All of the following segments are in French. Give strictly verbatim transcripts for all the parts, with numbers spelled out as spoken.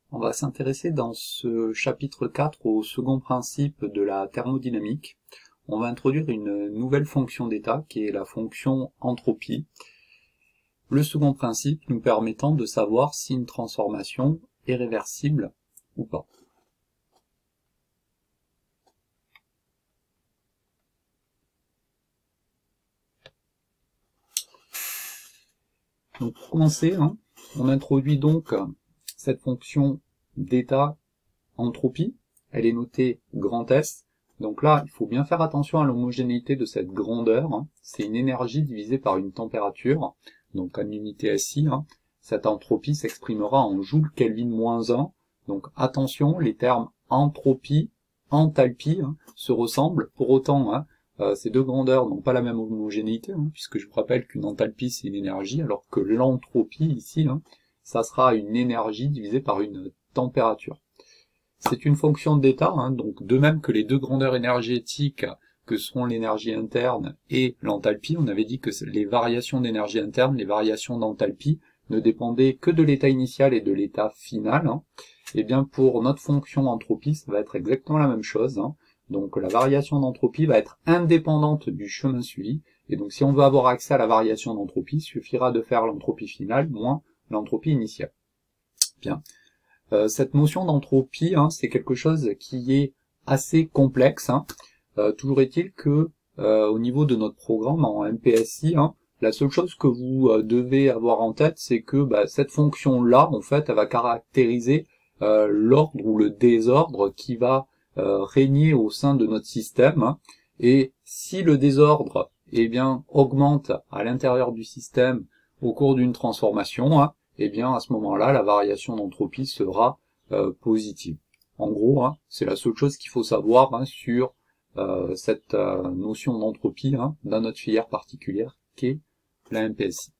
On va s'intéresser dans ce chapitre quatre au second principe de la thermodynamique. On va introduire une nouvelle fonction d'état qui est la fonction entropie. Le second principe nous permettant de savoir si une transformation est réversible ou pas. Donc pour commencer, hein, on introduit donc cette fonction d'état entropie. Elle est notée grand S. Donc là, il faut bien faire attention à l'homogénéité de cette grandeur. Hein. C'est une énergie divisée par une température. Donc en unité S I, hein, cette entropie s'exprimera en joule Kelvin moins un. Donc attention, les termes entropie, enthalpie hein, se ressemblent. Pour autant, hein, euh, ces deux grandeurs n'ont pas la même homogénéité, hein, puisque je vous rappelle qu'une enthalpie c'est une énergie, alors que l'entropie ici, hein, ça sera une énergie divisée par une température. C'est une fonction d'état, hein, donc de même que les deux grandeurs énergétiques que sont l'énergie interne et l'enthalpie, on avait dit que les variations d'énergie interne, les variations d'enthalpie ne dépendaient que de l'état initial et de l'état final. Hein. Et bien pour notre fonction entropie, ça va être exactement la même chose. Hein. Donc la variation d'entropie va être indépendante du chemin suivi. Et donc si on veut avoir accès à la variation d'entropie, il suffira de faire l'entropie finale moins l'entropie initiale. Bien. Euh, cette notion d'entropie, hein, c'est quelque chose qui est assez complexe. Hein. Euh, toujours est-il que euh, au niveau de notre programme en M P S I, hein, la seule chose que vous euh, devez avoir en tête, c'est que bah, cette fonction-là, en fait, elle va caractériser euh, l'ordre ou le désordre qui va euh, régner au sein de notre système. Hein. Et si le désordre, eh bien, augmente à l'intérieur du système au cours d'une transformation, hein, eh bien à ce moment-là, la variation d'entropie sera euh, positive. En gros, hein, c'est la seule chose qu'il faut savoir hein, sur euh, cette euh, notion d'entropie hein, dans notre filière particulière qu'est la M P S I.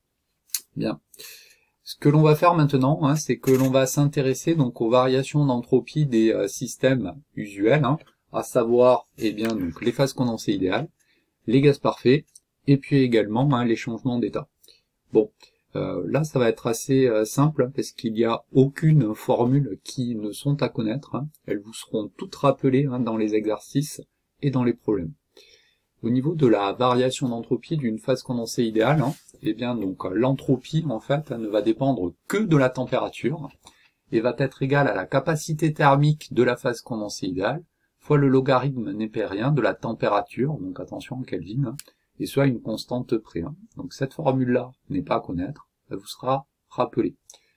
Bien. Ce que l'on va faire maintenant, hein, c'est que l'on va s'intéresser donc aux variations d'entropie des euh, systèmes usuels, hein, à savoir eh bien donc les phases condensées idéales, les gaz parfaits, et puis également hein, les changements d'état. Bon. Euh, là, ça va être assez euh, simple parce qu'il n'y a aucune formule qui ne sont à connaître. Hein. Elles vous seront toutes rappelées hein, dans les exercices et dans les problèmes. Au niveau de la variation d'entropie d'une phase condensée idéale, hein, eh bien donc l'entropie en fait ne va dépendre que de la température et va être égale à la capacité thermique de la phase condensée idéale fois le logarithme népérien de la température, donc attention en Kelvin. Hein, et soit une constante près. Hein. Donc cette formule-là n'est pas à connaître, elle vous sera rappelée.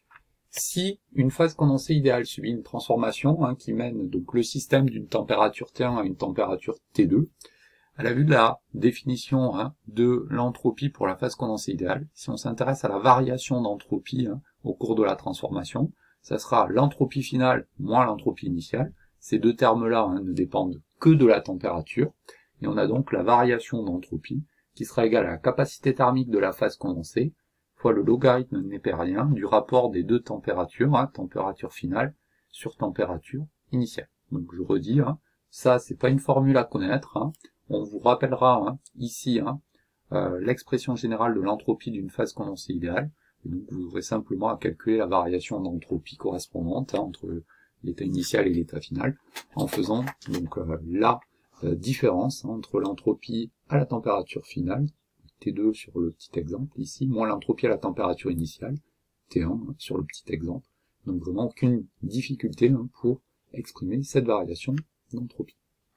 Si une phase condensée idéale subit une transformation hein, qui mène donc le système d'une température T un à une température T deux, à la vue de la définition hein, de l'entropie pour la phase condensée idéale, si on s'intéresse à la variation d'entropie hein, au cours de la transformation, ça sera l'entropie finale moins l'entropie initiale. Ces deux termes-là hein, ne dépendent que de la température. Et on a donc la variation d'entropie qui sera égale à la capacité thermique de la phase condensée fois le logarithme népérien du rapport des deux températures, hein, température finale sur température initiale. Donc je redis, hein, ça c'est pas une formule à connaître. Hein. On vous rappellera hein, ici hein, euh, l'expression générale de l'entropie d'une phase condensée idéale. Et donc vous aurez simplement à calculer la variation d'entropie correspondante hein, entre l'état initial et l'état final en faisant donc euh, là Euh, différence hein, entre l'entropie à la température finale, T deux sur le petit exemple ici, moins l'entropie à la température initiale, T un hein, sur le petit exemple. Donc vraiment aucune difficulté hein, pour exprimer cette variation d'entropie.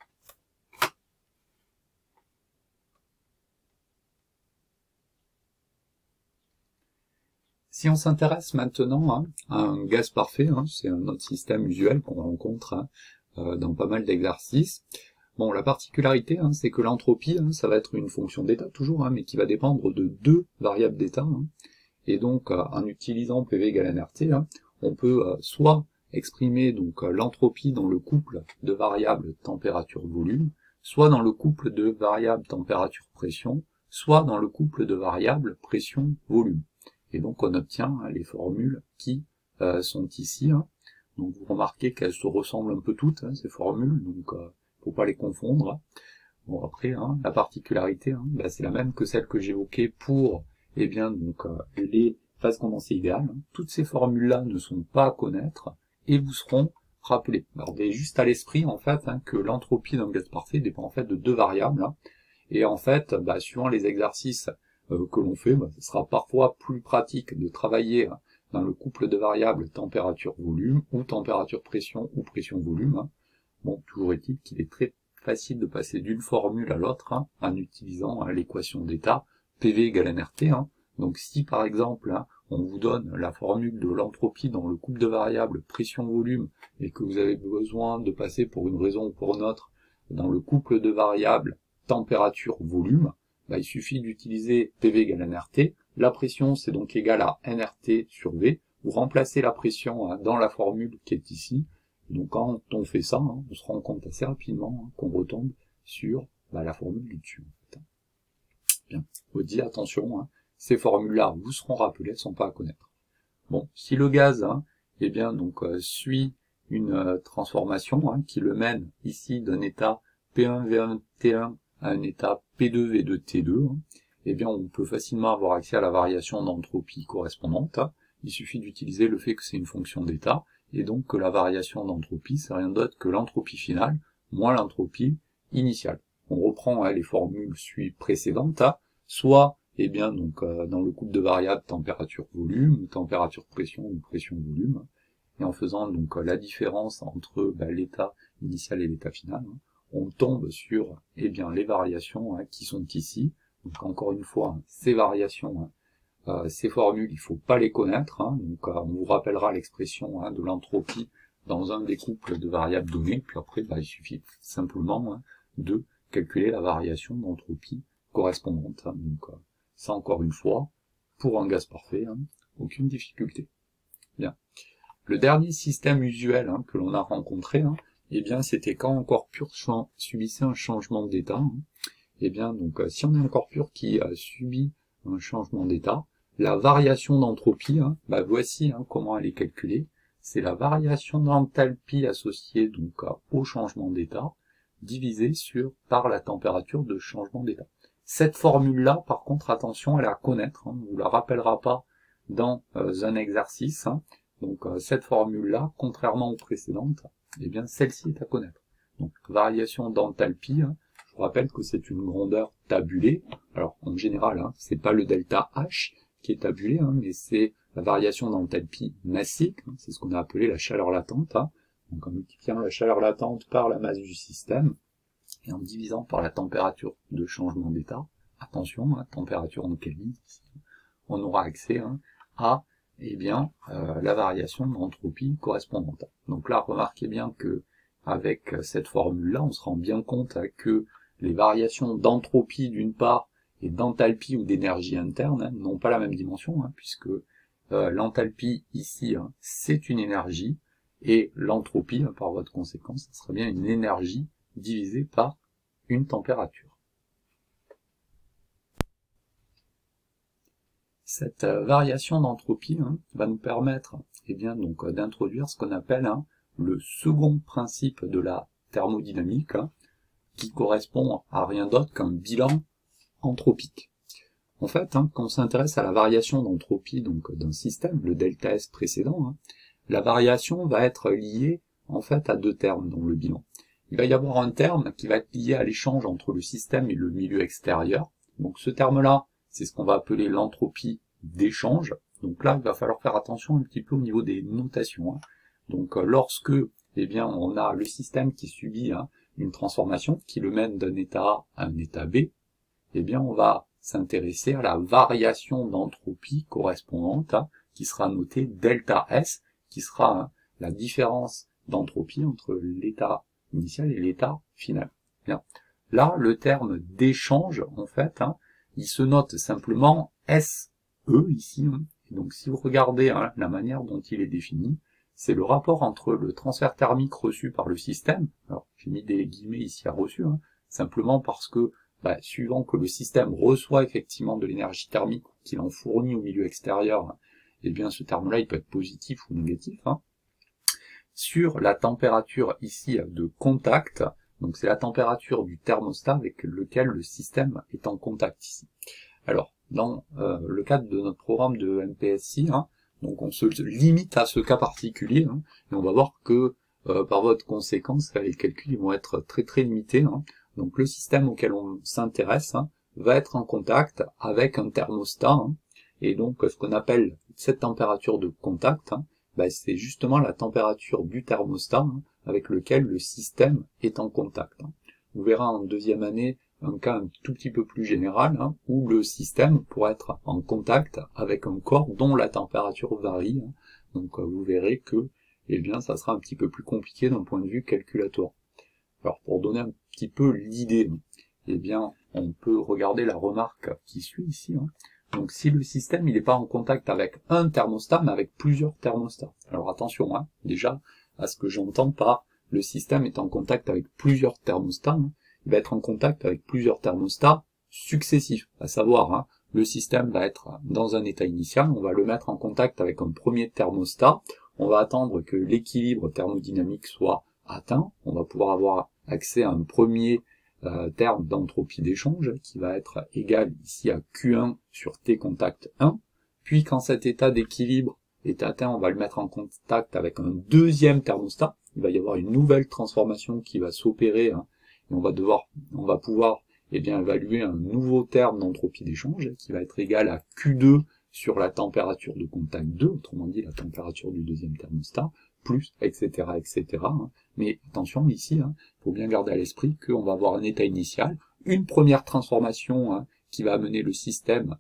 Si on s'intéresse maintenant hein, à un gaz parfait, hein, c'est un autre système usuel qu'on rencontre hein, euh, dans pas mal d'exercices. Bon, la particularité, hein, c'est que l'entropie, hein, ça va être une fonction d'état toujours, hein, mais qui va dépendre de deux variables d'état. Hein. Et donc, euh, en utilisant P V égale N R T, hein, on peut euh, soit exprimer donc euh, l'entropie dans le couple de variables température-volume, soit dans le couple de variables température-pression, soit dans le couple de variables pression-volume. Et donc, on obtient hein, les formules qui euh, sont ici. Hein. Donc, vous remarquez qu'elles se ressemblent un peu toutes, hein, ces formules. Donc, euh, faut pas les confondre. Bon après, hein, la particularité, hein, bah, c'est la même que celle que j'évoquais pour eh bien donc euh, les phases condensées idéales. Hein. Toutes ces formules-là ne sont pas à connaître, et vous seront rappelés. Alors, vous avez juste à l'esprit, en fait, hein, que l'entropie d'un gaz parfait dépend en fait de deux variables, hein, et en fait, bah, suivant les exercices euh, que l'on fait, bah, ce sera parfois plus pratique de travailler hein, dans le couple de variables température-volume, ou température-pression, ou pression-volume. Hein. Bon, toujours est-il qu'il est très facile de passer d'une formule à l'autre hein, en utilisant hein, l'équation d'état P V égale N R T. Hein. Donc si par exemple hein, on vous donne la formule de l'entropie dans le couple de variables pression-volume et que vous avez besoin de passer pour une raison ou pour une autre dans le couple de variables température-volume, bah, il suffit d'utiliser P V égale N R T. La pression c'est donc égal à N R T sur V. Vous remplacez la pression hein, dans la formule qui est ici. Donc quand on fait ça, hein, on se rend compte assez rapidement hein, qu'on retombe sur bah, la formule du dessus. En fait. Bien, vous dites attention, hein, ces formules-là vous seront rappelées, elles ne sont pas à connaître. Bon, si le gaz, hein, eh bien donc euh, suit une euh, transformation hein, qui le mène ici d'un état P un V un T un à un état P deux V deux T deux, hein, eh bien on peut facilement avoir accès à la variation d'entropie correspondante. Hein. Il suffit d'utiliser le fait que c'est une fonction d'état, et donc que la variation d'entropie, c'est rien d'autre que l'entropie finale moins l'entropie initiale. On reprend hein, les formules précédentes, hein, soit eh bien donc euh, dans le couple de variables température-volume, ou température-pression, ou pression-volume, et en faisant donc la différence entre bah, l'état initial et l'état final, hein, on tombe sur eh bien les variations hein, qui sont ici. Donc encore une fois, hein, ces variations, hein, Euh, ces formules, il ne faut pas les connaître, hein, donc euh, on vous rappellera l'expression hein, de l'entropie dans un des couples de variables données, puis après bah, il suffit simplement hein, de calculer la variation d'entropie correspondante. Hein, donc euh, ça encore une fois, pour un gaz parfait, hein, aucune difficulté. Bien. Le dernier système usuel hein, que l'on a rencontré, hein, eh bien c'était quand un corps pur subissait un changement d'état. Hein, eh bien donc euh, si on a un corps pur qui euh, subit un changement d'état, la variation d'entropie, hein, bah voici hein, comment elle est calculée. C'est la variation d'enthalpie associée donc au changement d'état divisée sur par la température de changement d'état. Cette formule-là, par contre, attention, elle est à connaître. Hein, on ne vous la rappellera pas dans euh, un exercice. Hein. Donc euh, cette formule-là, contrairement aux précédentes, eh bien celle-ci est à connaître. Donc variation d'enthalpie. Hein, je vous rappelle que c'est une grandeur tabulée. Alors en général, hein, c'est pas le delta H qui est tabulé, hein, mais c'est la variation d'enthalpie massique, hein, c'est ce qu'on a appelé la chaleur latente, hein, donc en multipliant la chaleur latente par la masse du système, et en divisant par la température de changement d'état, attention, hein, température en Kelvin, on aura accès hein, à eh bien, euh, la variation d'entropie correspondante. Donc là, remarquez bien que avec cette formule-là, on se rend bien compte hein, que les variations d'entropie d'une part, et d'enthalpie ou d'énergie interne hein, n'ont pas la même dimension, hein, puisque euh, l'enthalpie ici, hein, c'est une énergie, et l'entropie, hein, par voie de conséquence, ça serait bien une énergie divisée par une température. Cette euh, variation d'entropie hein, va nous permettre eh bien, donc euh, d'introduire ce qu'on appelle hein, le second principe de la thermodynamique, hein, qui correspond à rien d'autre qu'un bilan anthropique. En fait, hein, quand on s'intéresse à la variation d'entropie donc d'un système, le delta S précédent, hein, la variation va être liée en fait à deux termes dans le bilan. Il va y avoir un terme qui va être lié à l'échange entre le système et le milieu extérieur. Donc ce terme-là, c'est ce qu'on va appeler l'entropie d'échange. Donc là, il va falloir faire attention un petit peu au niveau des notations. Hein. Donc euh, lorsque eh bien, on a le système qui subit hein, une transformation qui le mène d'un état A à un état B, eh bien on va s'intéresser à la variation d'entropie correspondante, hein, qui sera notée delta S, qui sera hein, la différence d'entropie entre l'état initial et l'état final. Bien. Là, le terme d'échange, en fait, hein, il se note simplement S E ici. Hein. Et donc si vous regardez hein, la manière dont il est défini, c'est le rapport entre le transfert thermique reçu par le système, alors j'ai mis des guillemets ici à reçu, hein, simplement parce que Bah, suivant que le système reçoit effectivement de l'énergie thermique qu'il en fournit au milieu extérieur, eh bien ce terme-là il peut être positif ou négatif. Hein. Sur la température ici de contact, donc c'est la température du thermostat avec lequel le système est en contact ici. Alors, dans euh, le cadre de notre programme de M P S I, hein, Donc on se limite à ce cas particulier, hein, et on va voir que euh, par votre conséquence, les calculs vont être très très limités. Hein. Donc le système auquel on s'intéresse hein, va être en contact avec un thermostat, hein, et donc ce qu'on appelle cette température de contact, hein, bah, c'est justement la température du thermostat hein, avec lequel le système est en contact. Hein. Vous verrez en deuxième année un cas un tout petit peu plus général, hein, où le système pourrait être en contact avec un corps dont la température varie. Hein. Donc euh, vous verrez que eh bien, ça sera un petit peu plus compliqué d'un point de vue calculatoire. Alors pour donner un petit peu l'idée, eh bien, on peut regarder la remarque qui suit ici. Hein. Donc si le système il n'est pas en contact avec un thermostat, mais avec plusieurs thermostats. Alors attention, hein, déjà, à ce que j'entends par le système est en contact avec plusieurs thermostats, hein, il va être en contact avec plusieurs thermostats successifs, à savoir, hein, le système va être dans un état initial, on va le mettre en contact avec un premier thermostat, on va attendre que l'équilibre thermodynamique soit atteint, on va pouvoir avoir accès à un premier euh, terme d'entropie d'échange qui va être égal ici à Q un sur T contact un, puis quand cet état d'équilibre est atteint, on va le mettre en contact avec un deuxième thermostat, il va y avoir une nouvelle transformation qui va s'opérer, hein, et on va devoir, on va pouvoir eh bien, évaluer un nouveau terme d'entropie d'échange qui va être égal à Q deux sur la température de contact deux, autrement dit la température du deuxième thermostat, plus, et cetera, et cetera. Hein. Mais attention, ici, il hein, faut bien garder à l'esprit qu'on va avoir un état initial, une première transformation hein, qui va amener le système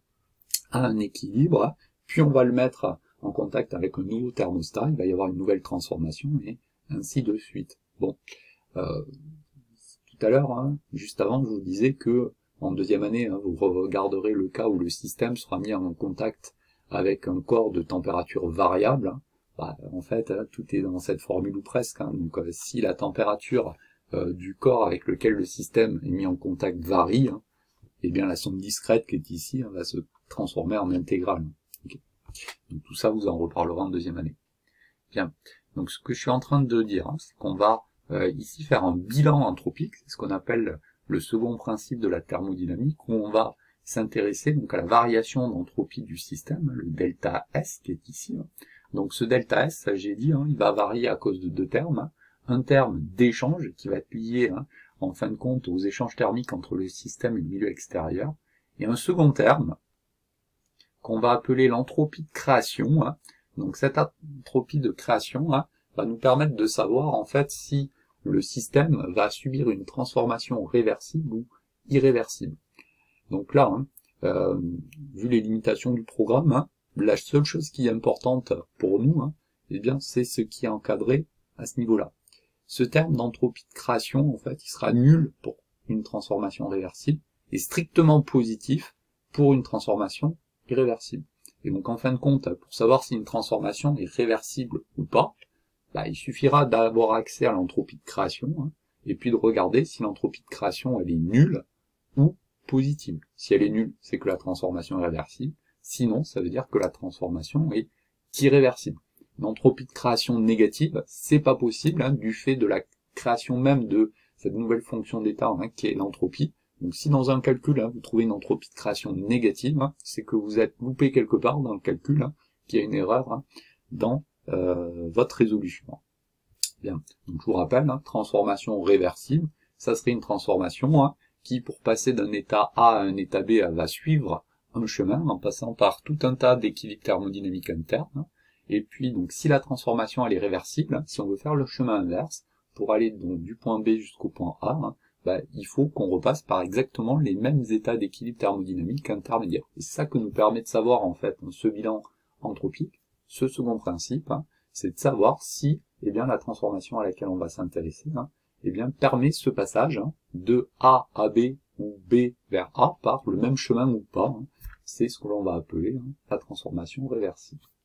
à un équilibre, puis on va le mettre en contact avec un nouveau thermostat, il va y avoir une nouvelle transformation, et ainsi de suite. Bon, euh, tout à l'heure, hein, juste avant, je vous disais que en deuxième année, hein, vous regarderez le cas où le système sera mis en contact avec un corps de température variable. Hein. Bah, en fait, hein, tout est dans cette formule ou presque. Hein. Donc, euh, si la température euh, du corps avec lequel le système est mis en contact varie, hein, eh bien la somme discrète qui est ici hein, va se transformer en intégrale. Okay. Donc tout ça, vous en reparlerez en deuxième année. Bien. Donc ce que je suis en train de dire, hein, c'est qu'on va euh, ici faire un bilan anthropique, c'est ce qu'on appelle le second principe de la thermodynamique, où on va s'intéresser donc à la variation d'entropie du système, le delta S qui est ici. Hein. Donc ce delta S, ça j'ai dit, hein, il va varier à cause de deux termes. Hein. Un terme d'échange qui va être lié hein, en fin de compte aux échanges thermiques entre le système et le milieu extérieur, et un second terme qu'on va appeler l'entropie de création. Hein. Donc cette entropie de création hein, va nous permettre de savoir en fait si le système va subir une transformation réversible ou irréversible. Donc là, hein, euh, vu les limitations du programme, hein, la seule chose qui est importante pour nous, hein, eh bien, c'est ce qui est encadré à ce niveau-là. Ce terme d'entropie de création, en fait, il sera nul pour une transformation réversible et strictement positif pour une transformation irréversible. Et donc, en fin de compte, pour savoir si une transformation est réversible ou pas, bah, il suffira d'avoir accès à l'entropie de création, hein, et puis de regarder si l'entropie de création elle est nulle ou positive. Si elle est nulle, c'est que la transformation est réversible. Sinon, ça veut dire que la transformation est irréversible. L'entropie de création négative, c'est pas possible, hein, du fait de la création même de cette nouvelle fonction d'état, hein, qui est l'entropie. Donc si dans un calcul, hein, vous trouvez une entropie de création négative, hein, c'est que vous êtes loupé quelque part dans le calcul, hein, qu'il y a une erreur hein, dans euh, votre résolution. Bien. Donc je vous rappelle, hein, transformation réversible, ça serait une transformation hein, qui, pour passer d'un état A à un état B, va suivre un chemin en passant par tout un tas d'équilibres thermodynamiques internes. Hein. Et puis, donc, si la transformation elle est réversible, hein, si on veut faire le chemin inverse, pour aller donc du point B jusqu'au point A, hein, bah, il faut qu'on repasse par exactement les mêmes états d'équilibre thermodynamique intermédiaires. Et c'est ça que nous permet de savoir, en fait, ce bilan anthropique, ce second principe, hein, c'est de savoir si eh bien, la transformation à laquelle on va s'intéresser hein, eh bien, permet ce passage hein, de A à B ou B vers A par le même chemin ou pas. Hein. C'est ce que l'on va appeler hein, la transformation réversible.